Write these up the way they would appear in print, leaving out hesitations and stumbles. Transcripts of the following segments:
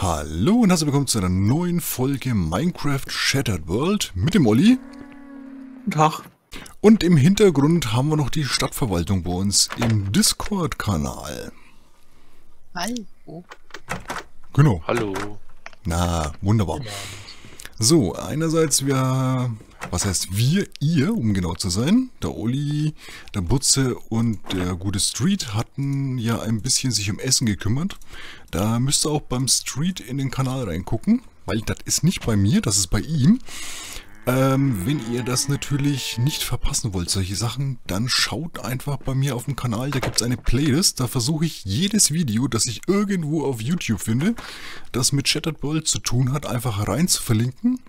Hallo und herzlich willkommen zu einer neuen Folge Minecraft Shattered World mit dem Olli. Guten Tag. Und im Hintergrund haben wir noch die Stadtverwaltung bei uns im Discord-Kanal. Hallo. Genau. Hallo. Na, wunderbar. So, einerseits was heißt ihr, um genau zu sein. Der Olli, der Butze und der gute Street hatten ja ein bisschen sich um Essen gekümmert. Da müsst ihr auch beim Street in den Kanal reingucken, weil das ist nicht bei mir, das ist bei ihm. Wenn ihr das natürlich nicht verpassen wollt, solche Sachen, dann schaut einfach bei mir auf dem Kanal, da gibt es eine Playlist, da versuche ich jedes Video, das ich irgendwo auf YouTube finde, das mit Shattered World zu tun hat, einfach rein zu verlinken.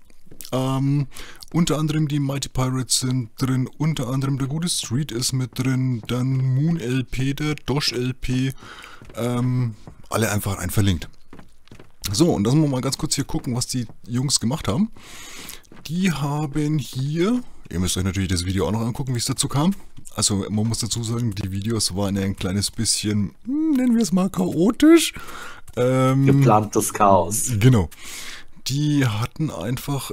Unter anderem die Mighty Pirates sind drin, unter anderem der gute Street ist mit drin, dann Moon LP, der Dosh LP, alle einfach rein verlinkt. So, und lassen wir mal ganz kurz hier gucken, was die Jungs gemacht haben. Die haben hier, ihr müsst euch natürlich das Video auch noch angucken, wie es dazu kam. Also man muss dazu sagen, die Videos waren ein kleines bisschen, nennen wir es mal chaotisch. Geplantes Chaos. Genau. Die hatten einfach,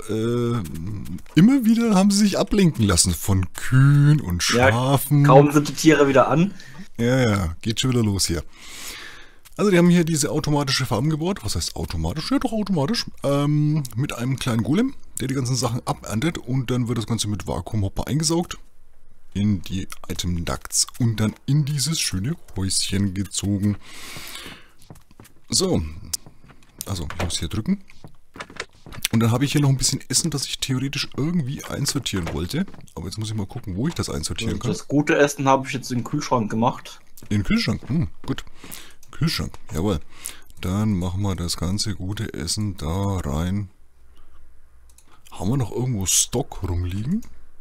immer wieder haben sie sich ablenken lassen von Kühen und Schafen. Ja, kaum sind die Tiere wieder an. Ja, geht schon wieder los hier. Also die haben hier diese automatische Farm gebaut. Was heißt automatisch? Ja, doch automatisch. Mit einem kleinen Golem, der die ganzen Sachen aberntet. Und dann wird das Ganze mit Vakuumhopper eingesaugt. In die Item Ducts. Und dann in dieses schöne Häuschen gezogen. So. Also, ich muss hier drücken. Und dann habe ich hier noch ein bisschen Essen, das ich theoretisch irgendwie einsortieren wollte. Aber jetzt muss ich mal gucken, wo ich das einsortieren kann. Das gute Essen habe ich jetzt in den Kühlschrank gemacht. In den Kühlschrank? Gut. Kühlschrank, jawohl. Dann machen wir das ganze gute Essen da rein. Haben wir noch irgendwo Stock rumliegen?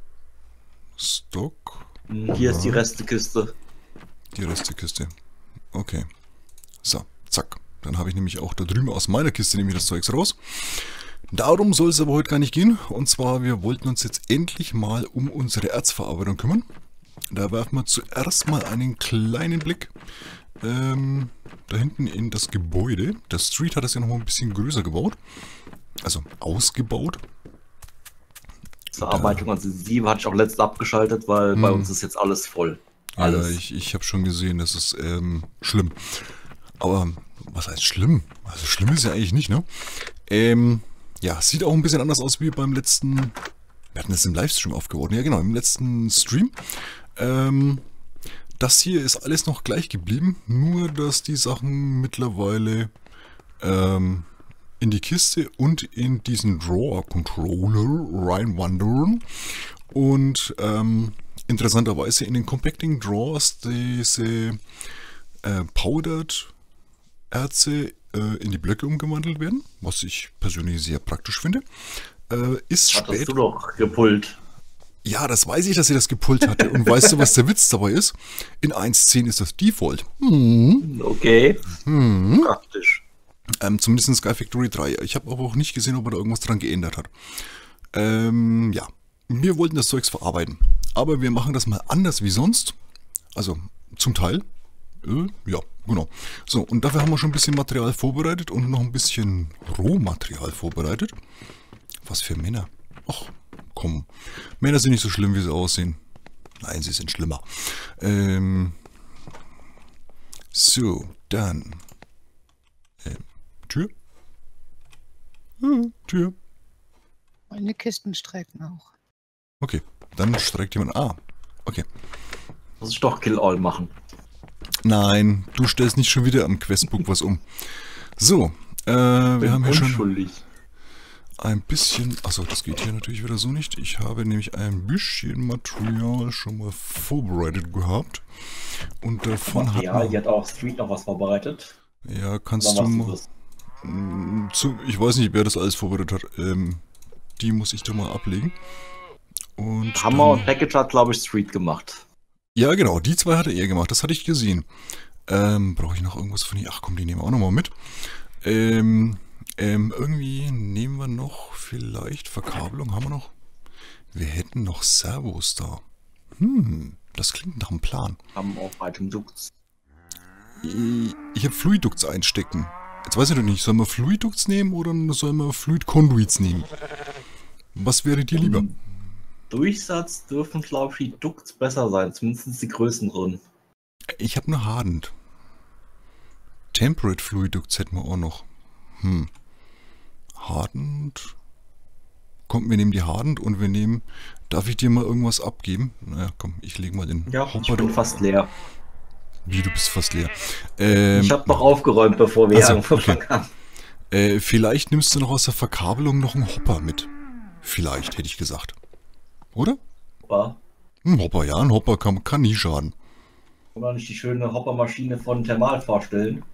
Stock? Hier ist die Restekiste. Die Restekiste. Okay. So, zack. Dann habe ich nämlich auch da drüben aus meiner Kiste nämlich das Zeugs raus. Darum soll es aber heute gar nicht gehen. Und zwar, wir wollten uns jetzt endlich mal um unsere Erzverarbeitung kümmern. Da werfen wir zuerst mal einen kleinen Blick da hinten in das Gebäude. Der Street hat das ja noch mal ein bisschen größer gebaut. Also ausgebaut. Verarbeitung an sie hatte ich auch letztens abgeschaltet, weil bei uns ist jetzt alles voll. Alles. Ja, ich habe schon gesehen, das ist schlimm. Aber was heißt schlimm? Also schlimm ist ja eigentlich nicht, ne? Ja, sieht auch ein bisschen anders aus wie beim letzten... Wir hatten das im Livestream aufgebaut. Ja genau, im letzten Stream. Das hier ist alles noch gleich geblieben, nur dass die Sachen mittlerweile in die Kiste und in diesen Drawer-Controller reinwandern. Und interessanterweise in den Compacting Drawers diese Powdered Erze in die Blöcke umgewandelt werden, was ich persönlich sehr praktisch finde. Ist spät. Hattest du doch gepult. Ja, das weiß ich, dass sie das gepult hatte. Und weißt du, was der Witz dabei ist? In 1.10 ist das Default. Okay. Praktisch. Zumindest in Sky Factory 3. Ich habe aber auch nicht gesehen, ob er da irgendwas dran geändert hat. Ja, wir wollten das Zeugs verarbeiten. Aber wir machen das mal anders wie sonst. Also zum Teil. Ja, genau. So, und dafür haben wir schon ein bisschen Material vorbereitet und noch ein bisschen Rohmaterial vorbereitet. Was für Männer. Ach, komm. Männer sind nicht so schlimm, wie sie aussehen. Nein, sie sind schlimmer. So, dann. Tür? Tür. Meine Kisten strecken auch. Okay, dann streckt jemand. Ah, okay. Muss ich doch Kill All machen. Nein, du stellst nicht schon wieder am Questbook was um. So, wir haben hier schon ein bisschen... Achso, das geht hier natürlich wieder so nicht. Ich habe nämlich ein bisschen Material schon mal vorbereitet gehabt. Und davon hier hat auch Street noch was vorbereitet. Ja, kannst du mal... Ich weiß nicht, wer das alles vorbereitet hat. Die muss ich da mal ablegen. Und Hammer und Package hat, glaube ich, Street gemacht. Ja, genau, die zwei hatte er gemacht, das hatte ich gesehen. Brauche ich noch irgendwas von hier? Ach komm, die nehmen wir auch nochmal mit. Irgendwie nehmen wir noch vielleicht Verkabelung, haben wir noch? Wir hätten noch Servos da. Das klingt nach einem Plan. Haben auch Item Ducts. Ich habe Fluiducts einstecken. Jetzt weiß ich noch nicht, sollen wir Fluid Ducts nehmen oder sollen wir Fluid Conduits nehmen? Was wäre dir lieber? Durchsatz dürfen, glaube ich, die Ducts besser sein, zumindest die größeren. Ich habe nur Hardened. Temperate Fluid Ducts hätten wir auch noch. Hardened. Komm, wir nehmen die Hardened und wir nehmen... Darf ich dir mal irgendwas abgeben? Naja, komm, ich lege mal den Ja, ich bin fast leer. Wie, du bist fast leer. Ich habe noch aufgeräumt, bevor wir angefangen haben. Vielleicht nimmst du noch aus der Verkabelung noch einen Hopper mit. Vielleicht, hätte ich gesagt. Oder? Hopper. Ein Hopper, ja, ein Hopper kann nie schaden. Kann man nicht die schöne Hoppermaschine von Thermal vorstellen?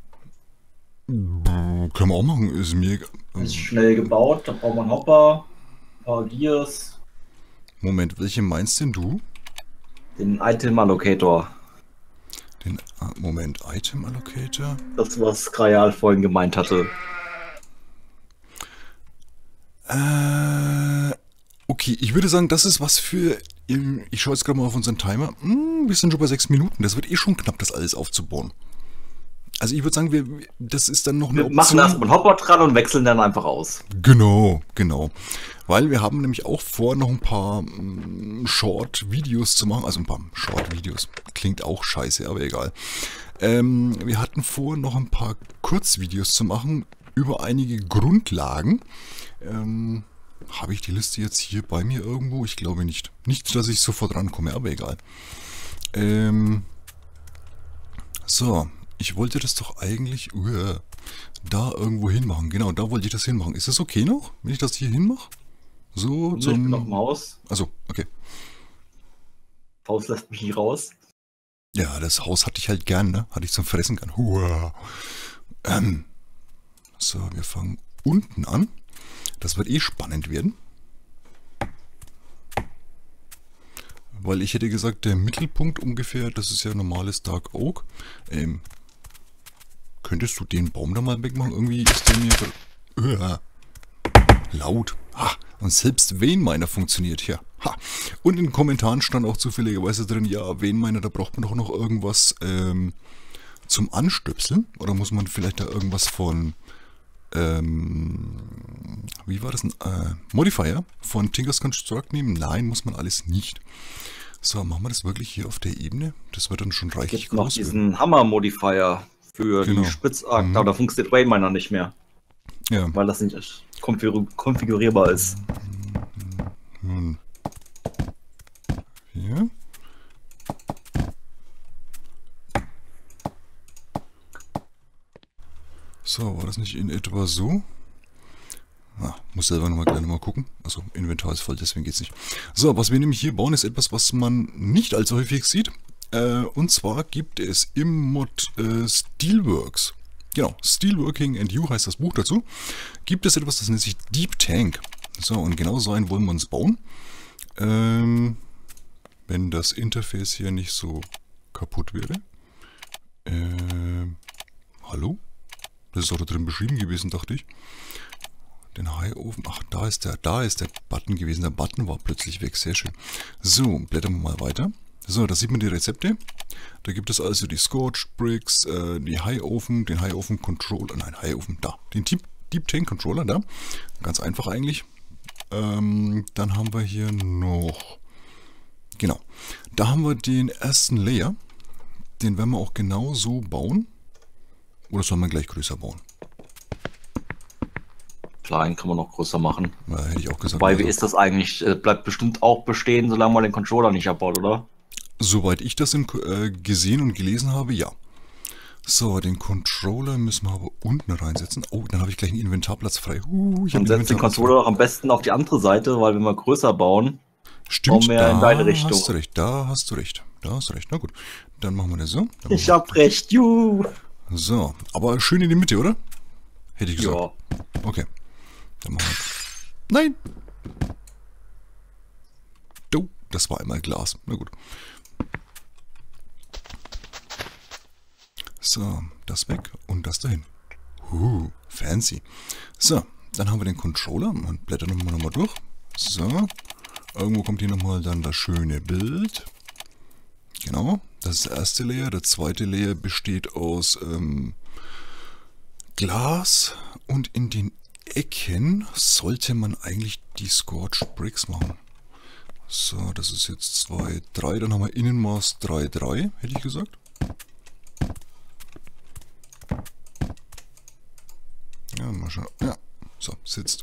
Können wir auch machen, ist mir egal. Ist schnell gebaut, da braucht man Hopper, ein paar Gears. Moment, welche meinst denn du? Den Item Allocator. Den, Moment, Item Allocator? Das, was Krayal vorhin gemeint hatte. Okay, ich würde sagen, das ist was für... Ich schaue jetzt gerade mal auf unseren Timer. Wir sind schon bei 6 Minuten. Das wird eh schon knapp, das alles aufzubauen. Also ich würde sagen, das ist dann noch eine Option. Wir machen erstmal einen Hopper dran und wechseln dann einfach aus. Genau. Weil wir haben nämlich auch vor, noch ein paar Short-Videos zu machen. Also ein paar Short-Videos. Klingt auch scheiße, aber egal. Wir hatten vor, noch ein paar Kurzvideos zu machen über einige Grundlagen. Habe ich die Liste jetzt hier bei mir irgendwo? Ich glaube nicht. Nicht, dass ich sofort rankomme, aber egal. So, ich wollte das doch eigentlich da irgendwo hinmachen. Genau, da wollte ich das hinmachen. Ist das okay noch, wenn ich das hier hinmache? So, ich bin noch im Haus. Also, okay. Haus lässt mich nicht raus. Ja, das Haus hatte ich halt gern, ne? Hatte ich zum Fressen gern. So, wir fangen unten an. Das wird eh spannend werden. Weil ich hätte gesagt, der Mittelpunkt ungefähr, das ist ja normales Dark Oak. Könntest du den Baum da mal wegmachen? Irgendwie ist der mir laut. Und selbst Vein-Miner funktioniert hier. Und in den Kommentaren stand auch zufälligerweise drin, ja, Vein-Miner, da braucht man doch noch irgendwas zum Anstöpseln. Oder muss man vielleicht da irgendwas von... wie war das? Modifier von Tinker's Construct nehmen? Nein, muss man alles nicht. So, machen wir das wirklich hier auf der Ebene? Das wird dann schon reichlich groß. Noch diesen werden. Hammer-Modifier für die Spitzachsen, aber da funktioniert Vein-Miner nicht mehr. Ja. Weil das nicht konfigurierbar ist. Hier. So, war das nicht in etwa so? Muss selber gleich nochmal gucken. Also Inventar ist voll, deswegen geht's nicht. So, was wir nämlich hier bauen, ist etwas, was man nicht allzu häufig sieht. Und zwar gibt es im Mod Steelworks. Genau, Steelworking and You heißt das Buch dazu. Gibt es etwas, das nennt sich Deep Tank. So, und genau so einen wollen wir uns bauen. Wenn das Interface hier nicht so kaputt wäre. Hallo? Das ist auch da drin beschrieben gewesen, dachte ich. Den High-Ofen. Ach, da ist der Button gewesen. Der Button war plötzlich weg. Sehr schön. So, blättern wir mal weiter. So, da sieht man die Rezepte. Da gibt es also die Scorch Bricks, die High-Ofen, den High-Ofen Controller. Nein, High-Ofen, da. Den Deep Tank Controller, da. Ganz einfach eigentlich. Dann haben wir hier noch... Genau. Da haben wir den ersten Layer. Den werden wir auch genau so bauen. Oder soll man gleich größer bauen? Klein kann man noch größer machen. Ja, hätte ich auch gesagt. Wobei, wie ist das eigentlich? Bleibt bestimmt auch bestehen, solange man den Controller nicht abbaut, oder? Soweit ich das gesehen und gelesen habe, ja. So, den Controller müssen wir aber unten reinsetzen. Oh, dann habe ich gleich einen Inventarplatz frei. Dann setzt den Controller doch am besten auf die andere Seite, weil wenn wir größer bauen, stimmt, wir in deine Richtung. Hast du recht, da hast du recht. Na gut, dann machen wir das so. Ich hab recht, juhu. So, aber schön in die Mitte, oder? Hätte ich gesagt. Ja. Okay. Dann machen wir... Nein! Oh, das war einmal Glas. Na gut. So, das weg und das dahin. Fancy. So, dann haben wir den Controller. Und blättern wir nochmal durch. So. Irgendwo kommt hier nochmal dann das schöne Bild. Genau. Das ist der erste Layer. Der zweite Layer besteht aus Glas und in den Ecken sollte man eigentlich die Scorched Bricks machen. So, das ist jetzt 2, 3, dann haben wir Innenmaß 3, 3, hätte ich gesagt. Ja, mal schauen. Ja, so, sitzt.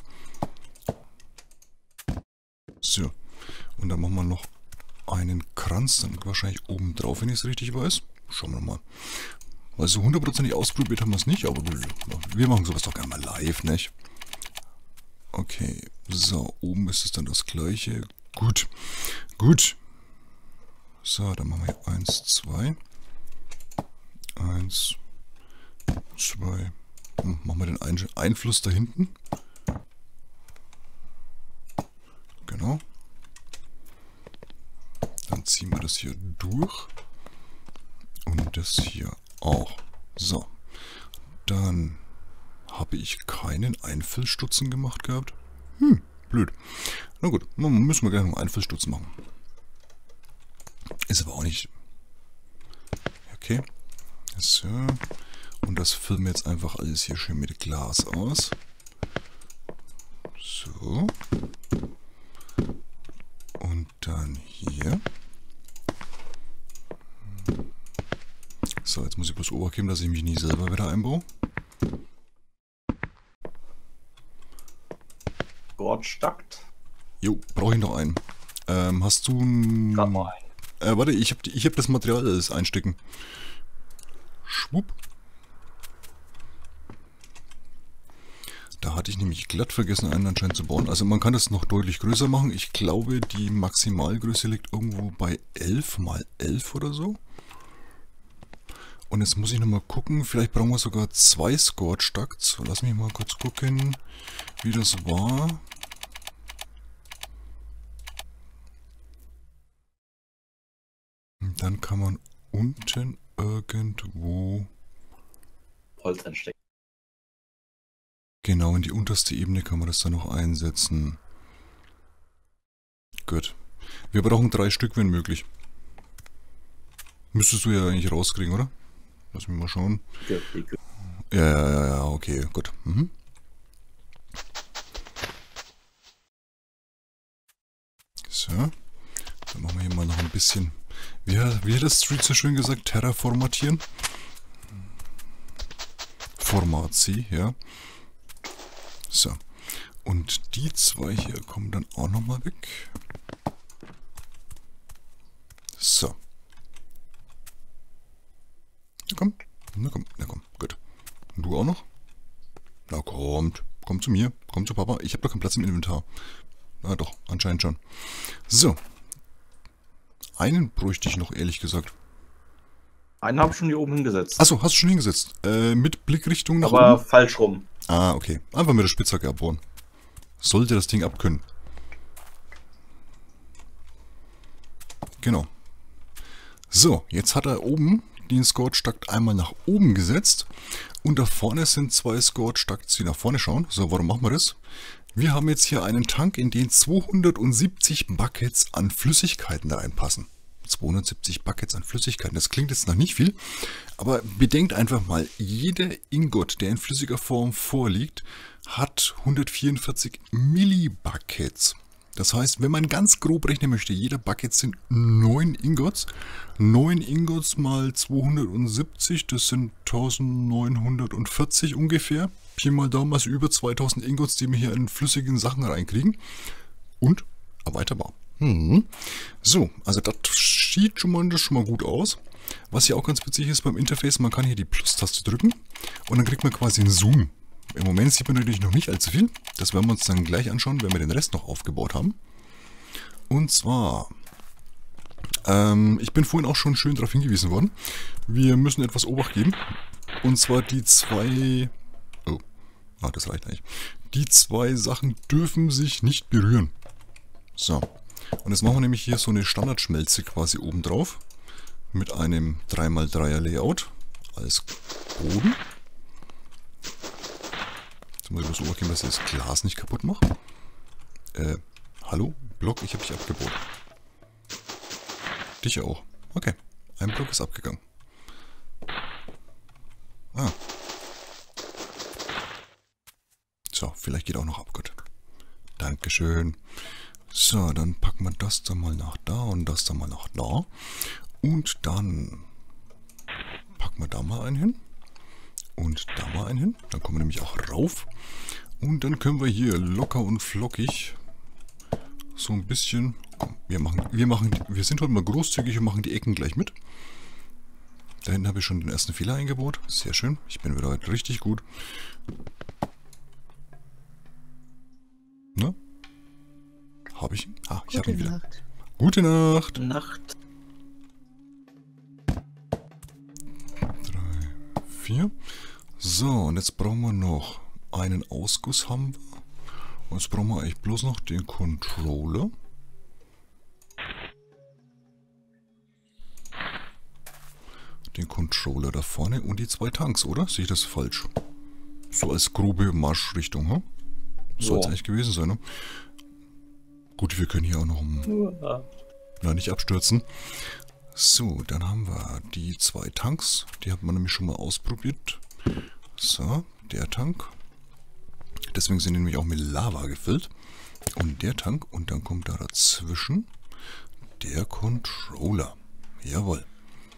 So, und dann machen wir noch einen Kranz, dann wahrscheinlich oben drauf, wenn ich es richtig weiß. Schauen wir mal. Weil so hundertprozentig ausprobiert haben wir es nicht, aber wir machen sowas doch gerne mal live, nicht? Okay, so, oben ist es dann das gleiche. Gut, gut. So, dann machen wir hier 1, 2. 1, 2. Machen wir den Einfluss da hinten. Genau. Dann ziehen wir das hier durch. Und das hier auch. So. Dann habe ich keinen Einfüllstutzen gemacht gehabt. Blöd. Na gut, müssen wir gleich noch einen Einfüllstutzen machen. Ist aber auch nicht... Okay. So. Und das füllen wir jetzt einfach alles hier schön mit Glas aus. So. Und dann hier. So, jetzt muss ich bloß obergeben, dass ich mich nicht selber wieder einbaue. Gordstackt. Jo, brauche ich noch einen. Hast du ein... Grad mal einen. Warte, ich hab das Material alles einstecken. Schwupp. Da hatte ich nämlich glatt vergessen, einen anscheinend zu bauen. Also man kann das noch deutlich größer machen. Ich glaube, die Maximalgröße liegt irgendwo bei 11 mal 11 oder so. Und jetzt muss ich nochmal gucken, vielleicht brauchen wir sogar 2 Scorched Ducts. Lass mich mal kurz gucken, wie das war. Und dann kann man unten irgendwo... Holz einstecken. Genau, in die unterste Ebene kann man das dann noch einsetzen. Gut. Wir brauchen 3 Stück, wenn möglich. Müsstest du ja eigentlich rauskriegen, oder? Lass mich mal schauen. Ja, okay, gut. So. Dann machen wir hier mal noch ein bisschen, wie hat das Street so schön gesagt, terraformatieren. Format C, ja. So. Und die 2 hier kommen dann auch nochmal weg. So. Na komm, gut. Und du auch noch? Na kommt zu mir, komm zu Papa. Ich habe doch keinen Platz im Inventar. Na doch, anscheinend schon. So. Einen bräuchte ich noch, ehrlich gesagt. Einen habe ich schon hier oben hingesetzt. Achso, hast du schon hingesetzt. Mit Blickrichtung nach Aber oben? falsch rum. Ah, okay. Einfach mit der Spitzhacke abbohren. Sollte das Ding abkönnen. Genau. So, jetzt hat er oben den Scorched Duct einmal nach oben gesetzt. Und da vorne sind 2 Scorched Ducts, die nach vorne schauen. So, warum machen wir das? Wir haben jetzt hier einen Tank, in den 270 Buckets an Flüssigkeiten da reinpassen. 270 Buckets an Flüssigkeiten. Das klingt jetzt noch nicht viel, aber bedenkt einfach mal, jeder Ingot, der in flüssiger Form vorliegt, hat 144 Millibuckets. Das heißt, wenn man ganz grob rechnen möchte, jeder Bucket sind 9 Ingots. 9 Ingots mal 270, das sind 1940 ungefähr. Pi mal Daumen, also über 2000 Ingots, die wir hier in flüssigen Sachen reinkriegen. Und erweiterbar. So, also das sieht schon mal gut aus. Was hier auch ganz witzig ist beim Interface, man kann hier die Plus-Taste drücken und dann kriegt man quasi einen Zoom. Im Moment sieht man natürlich noch nicht allzu viel. Das werden wir uns dann gleich anschauen, wenn wir den Rest noch aufgebaut haben. Und zwar, ich bin vorhin auch schon schön darauf hingewiesen worden, wir müssen etwas Obacht geben. Und zwar die 2... Oh, das reicht eigentlich. Die 2 Sachen dürfen sich nicht berühren. So. Und jetzt machen wir nämlich hier so eine Standardschmelze quasi oben drauf. Mit einem 3×3er Layout als Boden. Jetzt muss ich bloß übergehen, dass ich das Glas nicht kaputt mache. Hallo? Block, ich habe dich abgebaut. Dich auch. Okay. Ein Block ist abgegangen. Ah. So, vielleicht geht auch noch ab. Gut. Dankeschön. So, dann packen wir das da mal nach da und das da mal nach da. Und dann packen wir da mal einen hin. Und da mal einen hin. Dann kommen wir nämlich auch rauf. Und dann können wir hier locker und flockig so ein bisschen... Komm, wir sind heute mal großzügig und machen die Ecken gleich mit. Da hinten habe ich schon den ersten Fehler eingebaut. Sehr schön. Ich bin wieder heute richtig gut. Ne? Habe ich ihn? Ah, ich habe ihn wieder. Nacht. Gute Nacht. Nacht. 3, 4. So, und jetzt brauchen wir noch einen Ausguss haben wir. Und jetzt brauchen wir eigentlich bloß noch den Controller. Den Controller da vorne und die 2 Tanks, oder? Sehe ich das falsch? So als grobe Marschrichtung, hm? Soll es eigentlich gewesen sein, ne? Gut, wir können hier auch noch nicht abstürzen. So, dann haben wir die 2 Tanks. Die hat man nämlich schon mal ausprobiert. So, der Tank. Deswegen sind die nämlich auch mit Lava gefüllt. Und der Tank. Und dann kommt da dazwischen der Controller. Jawohl.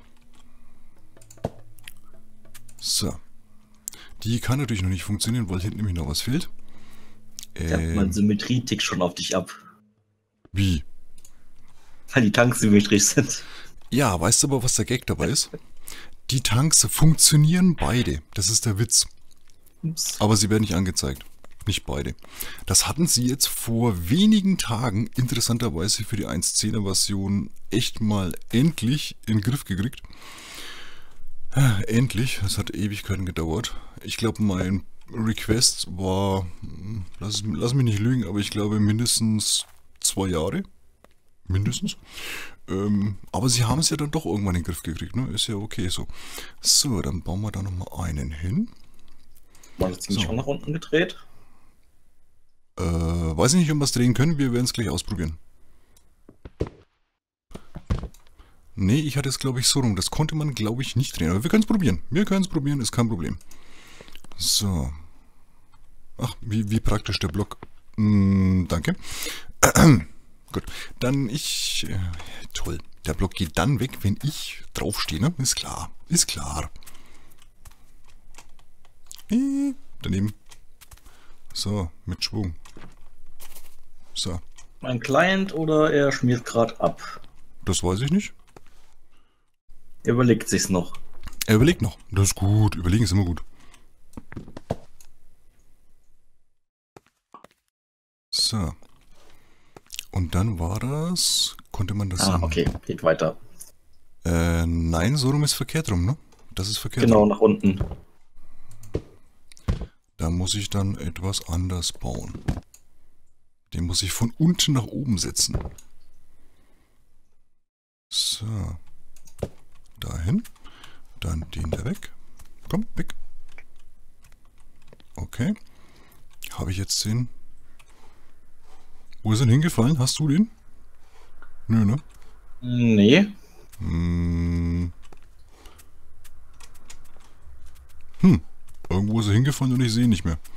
So. Die kann natürlich noch nicht funktionieren, weil hinten nämlich noch was fehlt. Mein Symmetrie tickt schon auf dich ab. Wie? Weil die Tanks symmetrisch sind. Ja, weißt du aber, was der Gag dabei ist? Die Tanks funktionieren beide. Das ist der Witz. Ups. Aber sie werden nicht angezeigt. Nicht beide. Das hatten sie jetzt vor wenigen Tagen interessanterweise für die 1.10er Version echt mal endlich in den Griff gekriegt. Endlich. Das hat Ewigkeiten gedauert. Ich glaube, mein Request war, lass mich nicht lügen, aber ich glaube mindestens 2 Jahre. Mindestens. Aber sie haben es ja dann doch irgendwann in den Griff gekriegt, ne? Ist ja okay so. So, dann bauen wir da nochmal einen hin. War das ziemlich So. schon nach unten gedreht? Weiß ich nicht, ob wir es drehen können. Wir werden es gleich ausprobieren. Nee, ich hatte es, glaube ich, so rum. Das konnte man, glaube ich, nicht drehen. Aber wir können es probieren. Wir können es probieren, ist kein Problem. So. Ach, wie praktisch der Block. Danke. Gut. Dann toll. Der Block geht dann weg, wenn ich draufstehe, ne? Ist klar. Ist klar. Daneben. So, mit Schwung. So. Mein Client oder er schmiert gerade ab? Das weiß ich nicht. Er überlegt sich's noch. Er überlegt noch. Das ist gut. Überlegen ist immer gut. So. Und dann war das... Konnte man das... Okay, geht weiter. Nein, so rum ist verkehrt rum, ne? Das ist verkehrt Genau, rum. nach unten. Da muss ich dann etwas anders bauen. Den muss ich von unten nach oben setzen. So. Dahin. Dann den da weg. Komm, weg. Okay. Habe ich jetzt den... Wo ist er hingefallen? Hast du den? Nö, ne? Nee. Irgendwo ist er hingefallen und ich sehe ihn nicht mehr.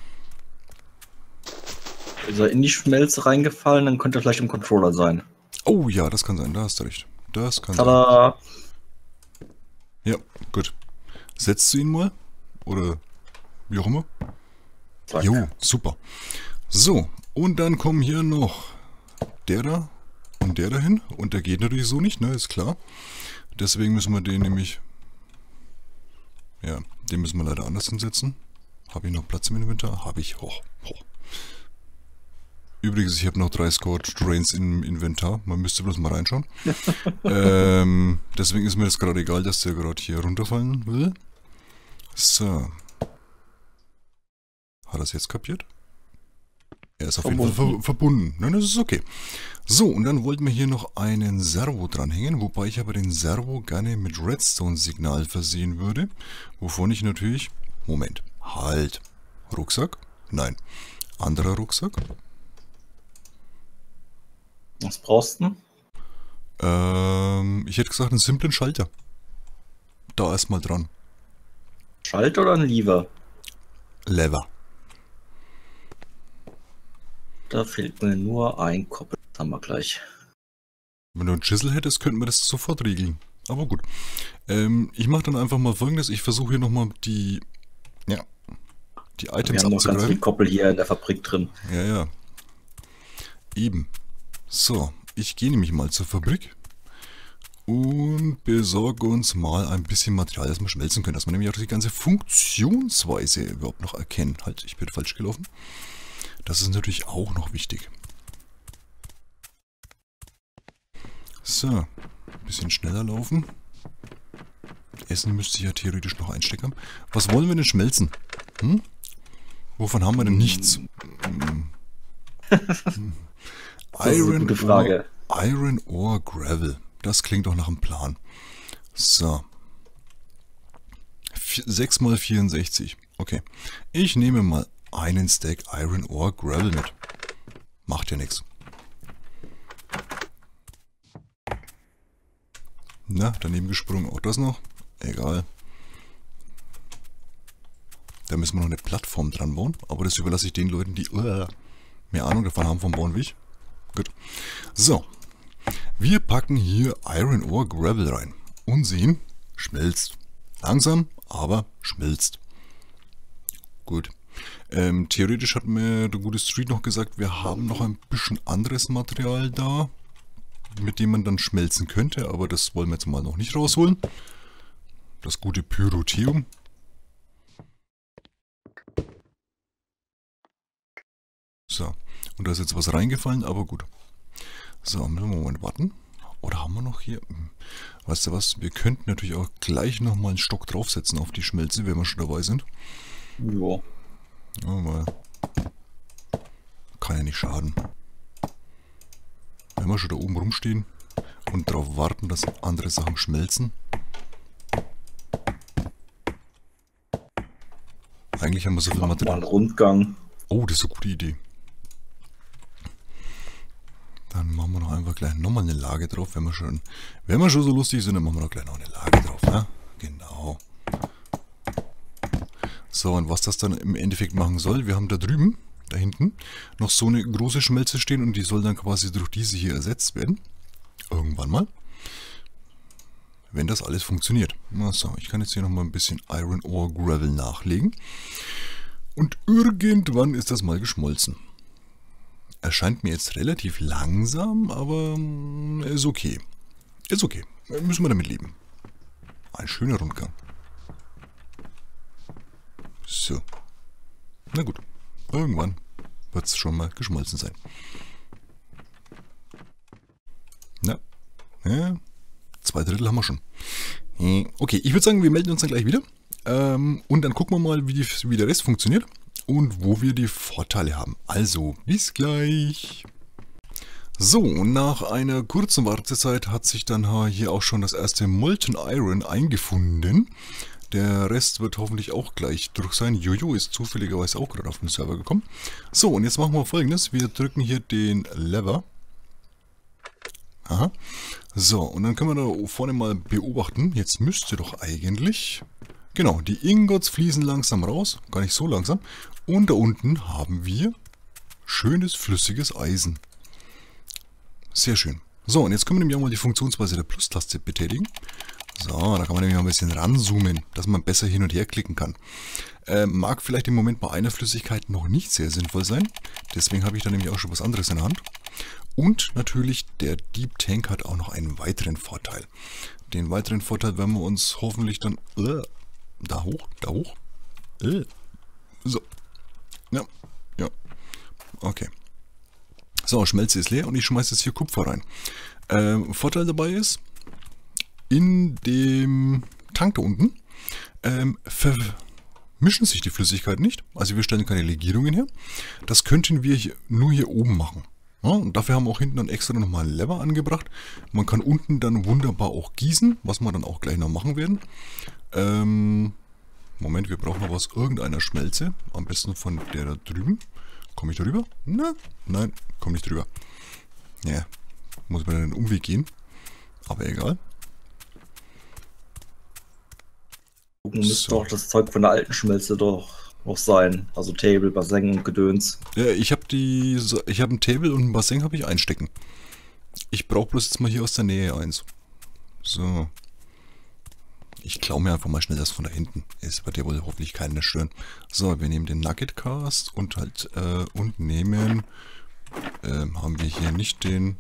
Ist er in die Schmelze reingefallen, dann könnte er vielleicht im Controller sein. Oh ja, das kann sein. Da hast du recht. Das kann sein. Tada! Ja, gut. Setzt du ihn mal? Oder wie auch immer? Zack. Jo, super. So, und dann kommen hier noch der da und der dahin. Und der geht natürlich so nicht, ne? Ist klar. Deswegen müssen wir den nämlich... Ja, den müssen wir leider anders hinsetzen. Habe ich noch Platz im Inventar? Habe ich. Hoch. Übrigens, ich habe noch 3 Scorched Drains im Inventar. Man müsste bloß mal reinschauen. Deswegen ist mir das gerade egal, dass der gerade hier runterfallen will. So. Hat er es jetzt kapiert? Er ist auf jeden Fall verbunden. Nein, das ist okay. So, und dann wollten wir hier noch einen Servo dranhängen, wobei ich aber den Servo gerne mit Redstone-Signal versehen würde. Wovon ich natürlich... Moment. Halt. Rucksack? Nein. Anderer Rucksack? Was brauchst du denn? Ich hätte gesagt einen simplen Schalter. Da erstmal dran. Schalter oder ein Lever? Lever. Da fehlt mir nur ein Koppel. Das haben wir gleich. Wenn du einen Chisel hättest, könnten wir das sofort regeln. Aber gut. Ich mache dann einfach mal Folgendes. Ich versuche hier nochmal die Items Wir haben noch ganz viel abzugreifen. Koppel hier in der Fabrik drin. Ja, ja. Eben. So, ich gehe nämlich mal zur Fabrik und besorge uns mal ein bisschen Material, das wir schmelzen können. Dass wir nämlich auch die ganze Funktionsweise überhaupt noch erkennen. Halt, ich bin falsch gelaufen. Das ist natürlich auch noch wichtig. So, ein bisschen schneller laufen. Essen müsste ich ja theoretisch noch einstecken. Was wollen wir denn schmelzen? Wovon haben wir denn nichts? Das ist eine gute Frage. Iron Ore Gravel. Das klingt doch nach einem Plan. So. 6 mal 64. Okay. Ich nehme mal einen Stack Iron Ore Gravel mit. Macht ja nichts. Na, daneben gesprungen. Auch das noch. Egal. Da müssen wir noch eine Plattform dran bauen. Aber das überlasse ich den Leuten, die mehr Ahnung davon haben vom Bauen wie ich. Gut. So. Wir packen hier Iron Ore Gravel rein. Und sehen, schmilzt. Langsam, aber schmilzt. Gut. Theoretisch hat mir der gute Street noch gesagt, wir haben noch ein bisschen anderes Material da, mit dem man dann schmelzen könnte, aber das wollen wir jetzt mal noch nicht rausholen. Das gute Pyrotheum. So, und da ist jetzt was reingefallen, aber gut. So, müssen wir mal warten. Oder haben wir noch hier... Weißt du was, wir könnten natürlich auch gleich nochmal einen Stock draufsetzen auf die Schmelze, wenn wir schon dabei sind. Ja. Ja, weil kann ja nicht schaden. Wenn wir schon da oben rumstehen und darauf warten, dass andere Sachen schmelzen. Eigentlich haben wir so viel Mal Material. einen Rundgang. Oh, das ist eine gute Idee. Dann machen wir noch einfach gleich nochmal eine Lage drauf. Wenn wir schon so lustig sind, dann machen wir doch gleich noch eine Lage drauf. Ja? Genau. So, und was das dann im Endeffekt machen soll, wir haben da drüben, da hinten, noch so eine große Schmelze stehen und die soll dann quasi durch diese hier ersetzt werden. Irgendwann mal. Wenn das alles funktioniert. So, ich kann jetzt hier nochmal ein bisschen Iron Ore Gravel nachlegen. Und irgendwann ist das mal geschmolzen. Erscheint mir jetzt relativ langsam, aber ist okay. Ist okay. Müssen wir damit leben. Ein schöner Rundgang. So. Na gut. Irgendwann wird es schon mal geschmolzen sein. Na. Ja. 2/3 haben wir schon. Okay, ich würde sagen, wir melden uns dann gleich wieder. Und dann gucken wir mal, wie der Rest funktioniert. Und wo wir die Vorteile haben. Also, bis gleich. So, nach einer kurzen Wartezeit hat sich dann hier auch schon das erste Molten Iron eingefunden. Der Rest wird hoffentlich auch gleich durch sein. Jojo ist zufälligerweise auch gerade auf den Server gekommen. So, und jetzt machen wir Folgendes. Wir drücken hier den Lever. Aha. So, und dann können wir da vorne mal beobachten. Jetzt müsste doch eigentlich... Genau, die Ingots fließen langsam raus. Gar nicht so langsam. Und da unten haben wir schönes, flüssiges Eisen. Sehr schön. So, und jetzt können wir nämlich auch mal die Funktionsweise der Plus-Taste betätigen. So, da kann man nämlich mal ein bisschen ranzoomen, dass man besser hin und her klicken kann. Mag vielleicht im Moment bei einer Flüssigkeit noch nicht sehr sinnvoll sein. Deswegen habe ich da nämlich auch schon was anderes in der Hand. Und natürlich, der Deep Tank hat auch noch einen weiteren Vorteil. Den weiteren Vorteil werden wir uns hoffentlich dann... da hoch. So. Ja. Okay. So, Schmelze ist leer und ich schmeiße jetzt hier Kupfer rein. Vorteil dabei ist, in dem Tank da unten vermischen sich die Flüssigkeiten nicht. Also wir stellen keine Legierungen her. Das könnten wir nur hier oben machen. Ja, und dafür haben wir auch hinten dann extra nochmal einen Lever angebracht. Man kann unten dann wunderbar auch gießen, was wir dann auch gleich noch machen werden. Moment, wir brauchen noch aus irgendeiner Schmelze. Am besten von der da drüben. Komme ich da rüber? Nein, komme nicht drüber. Ja, muss man einen Umweg gehen. Aber egal. Gucken müsste doch das Zeug von der alten Schmelze doch auch sein. Also Table, Bassin und Gedöns. Ja, ich habe ein Table und ein Bassin habe ich einstecken. Ich brauche bloß jetzt mal hier aus der Nähe eins. So. Ich klaue mir einfach mal schnell das von da hinten. Es wird ja wohl hoffentlich keinen stören. So, wir nehmen den Nugget Cast und halt, und nehmen, haben wir hier nicht den,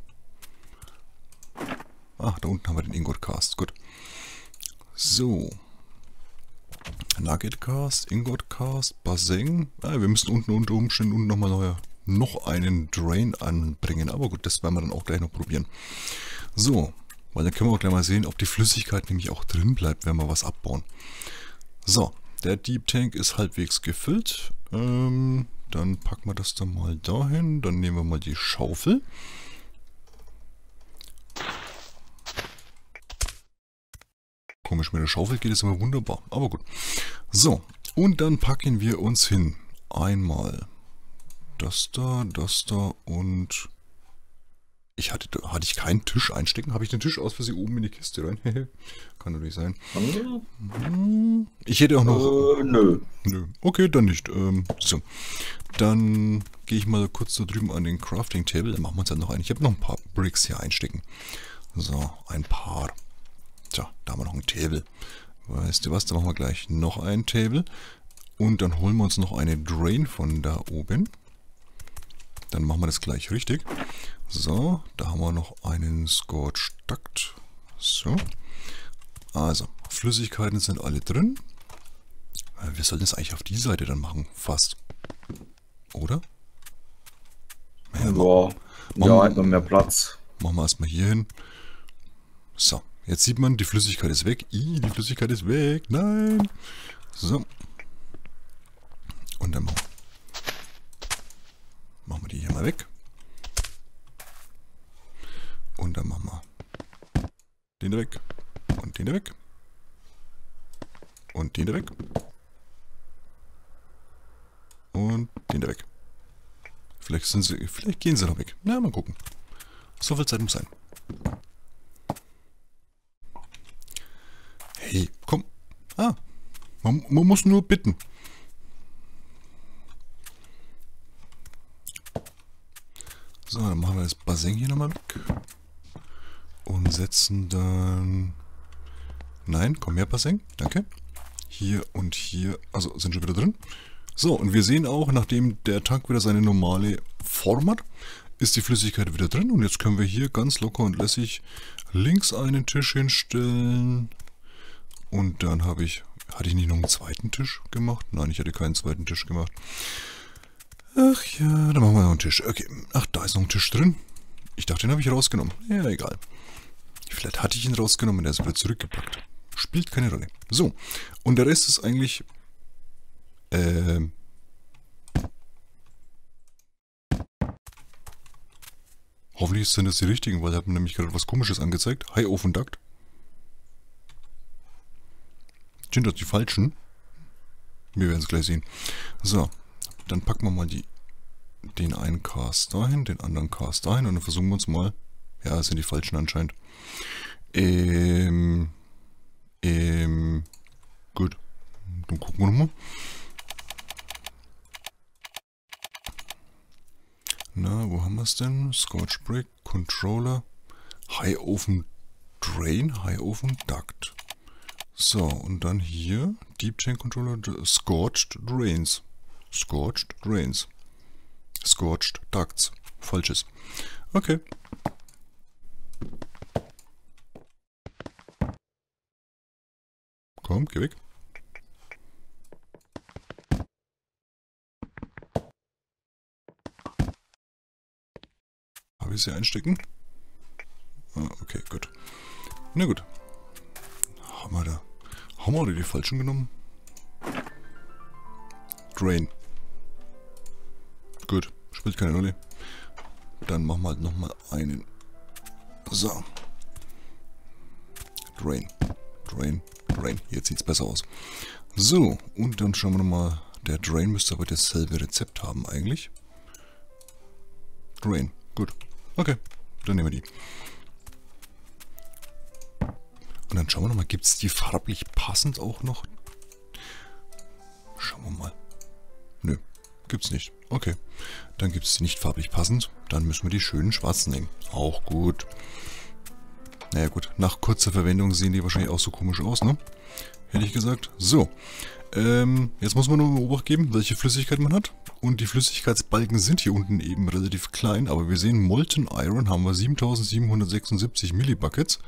da unten haben wir den Ingot Cast, gut. So. Nugget Cast, Ingot Cast, Bassin. Wir müssen unten unter Umständen nochmal noch einen Drain anbringen, aber gut, das werden wir dann auch gleich noch probieren. So. Weil dann können wir auch gleich mal sehen, ob die Flüssigkeit nämlich auch drin bleibt, wenn wir was abbauen. So, der Deep Tank ist halbwegs gefüllt. Dann packen wir das dann mal dahin. Dann nehmen wir mal die Schaufel. Komisch, mit der Schaufel geht es immer wunderbar. Aber gut. So, und dann packen wir uns hin. Einmal das da und... Hatte ich keinen Tisch einstecken? Habe ich den Tisch aus Versehen oben in die Kiste rein? Kann natürlich sein. Ich hätte auch noch... Nö. Nö. Okay, dann nicht. So. Dann gehe ich mal kurz da drüben an den Crafting Table. Dann machen wir uns dann noch einen. Ich habe noch ein paar Bricks hier einstecken. So, ein paar. Tja, da haben wir noch ein Table. Weißt du was? Dann machen wir gleich noch ein Table. Und dann holen wir uns noch eine Drain von da oben. Dann machen wir das gleich richtig. So, da haben wir noch einen Scorch Duct. So. Also, Flüssigkeiten sind alle drin. Wir sollten es eigentlich auf die Seite dann machen, fast. Oder? Ja, hätten wir mehr Platz. Machen wir erstmal hier hin. So, jetzt sieht man, die Flüssigkeit ist weg. Die Flüssigkeit ist weg. Nein. So. Und dann machen wir die hier mal weg. Und dann machen wir den da weg. Und den da weg. Und den da weg. Und den da weg. Vielleicht gehen sie noch weg. Na, mal gucken. So viel Zeit muss sein. Hey, komm. Man muss nur bitten. So, dann machen wir das Bassin hier nochmal weg. Und setzen dann... Nein, komm her, Bassin. Danke. Hier und hier. Also sind schon wieder drin. So, und wir sehen auch, nachdem der Tank wieder seine normale Form hat, ist die Flüssigkeit wieder drin. Und jetzt können wir hier ganz locker und lässig links einen Tisch hinstellen. Und dann hatte ich nicht noch einen zweiten Tisch gemacht? Nein, ich hatte keinen zweiten Tisch gemacht. Ach ja, dann machen wir noch einen Tisch. Okay, ach, da ist noch ein Tisch drin. Ich dachte, den habe ich rausgenommen. Ja, egal. Vielleicht hatte ich ihn rausgenommen und er ist wieder zurückgepackt. Spielt keine Rolle. So, und der Rest ist eigentlich... Hoffentlich sind das die richtigen, weil ich habe nämlich gerade was Komisches angezeigt. High Open Duct. Sind das die falschen? Wir werden es gleich sehen. So, dann packen wir mal den einen Cast dahin, den anderen Cast dahin und dann versuchen wir uns mal... Ja, das sind die falschen anscheinend. Gut. Dann gucken wir nochmal. Na, wo haben wir es denn? Scorch Brick, Controller, High Open Drain, High Open Duct. So, und dann hier Deep Tank Controller, Scorched Drains. Scorched Drains. Scorched Ducts. Falsches. Okay. Komm, geh weg. Habe ich sie einstecken? Okay, gut. Na gut. Haben wir die falschen genommen? Drain. Gut, spielt keine Rolle. Dann machen wir halt nochmal einen. So. Drain. Drain. Drain. Jetzt sieht es besser aus. So, und dann schauen wir nochmal. Der Drain müsste aber dasselbe Rezept haben eigentlich. Drain. Gut. Okay, dann nehmen wir die. Und dann schauen wir nochmal, gibt es die farblich passend auch noch? Schauen wir mal. Nö, gibt's nicht. Okay, dann gibt es nicht farblich passend. Dann müssen wir die schönen schwarzen nehmen. Auch gut. Naja gut, nach kurzer Verwendung sehen die wahrscheinlich auch so komisch aus, ne? Hätte ich gesagt. So, jetzt muss man nur Beobacht geben, welche Flüssigkeit man hat. Und die Flüssigkeitsbalken sind hier unten eben relativ klein, aber wir sehen, Molten Iron haben wir 7776 Millibuckets.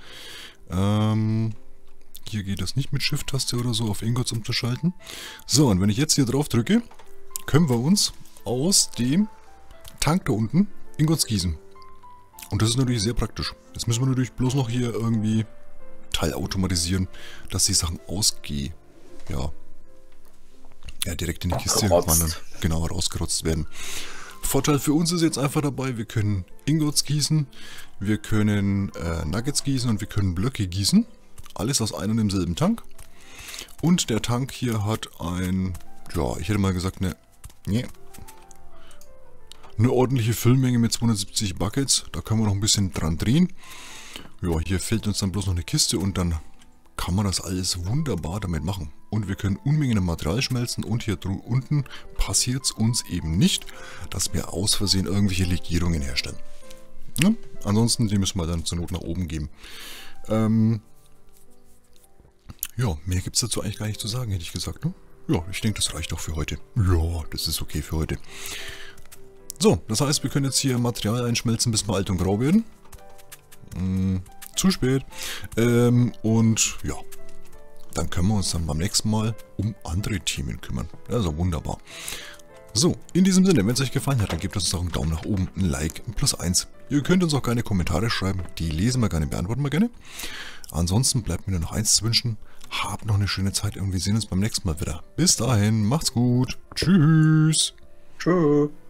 Hier geht das nicht mit Shift-Taste oder so auf Ingots umzuschalten. So, und wenn ich jetzt hier drauf drücke, können wir uns aus dem Tank da unten Ingots gießen. Und das ist natürlich sehr praktisch. Jetzt müssen wir natürlich bloß noch hier irgendwie teilautomatisieren, dass die Sachen direkt in die Kiste wandern. Genau, rausgerotzt werden. Vorteil für uns ist jetzt einfach dabei, wir können Ingots gießen, wir können Nuggets gießen und wir können Blöcke gießen. Alles aus einem und demselben Tank. Und der Tank hier hat ein, ja, ich hätte mal gesagt, eine ordentliche Füllmenge mit 270 Buckets. Da können wir noch ein bisschen dran drehen. Ja, hier fehlt uns dann bloß noch eine Kiste und dann kann man das alles wunderbar damit machen. Und wir können Unmengen an Material schmelzen und hier unten passiert es uns eben nicht, dass wir aus Versehen irgendwelche Legierungen herstellen. Ja, ansonsten, die müssen wir dann zur Not nach oben geben. Ja, mehr gibt es dazu eigentlich gar nicht zu sagen, hätte ich gesagt, ne? Ja, ich denke, das reicht auch für heute. Ja, das ist okay für heute. So, das heißt, wir können jetzt hier Material einschmelzen, bis wir alt und grau werden. Zu spät. Und ja, dann können wir uns dann beim nächsten Mal um andere Themen kümmern. Also wunderbar. So, in diesem Sinne, wenn es euch gefallen hat, dann gebt uns doch einen Daumen nach oben, ein Like, ein +1. Ihr könnt uns auch gerne Kommentare schreiben, die lesen wir gerne, beantworten wir gerne. Ansonsten bleibt mir nur noch eins zu wünschen. Habt noch eine schöne Zeit und wir sehen uns beim nächsten Mal wieder. Bis dahin, macht's gut. Tschüss. Tschüss.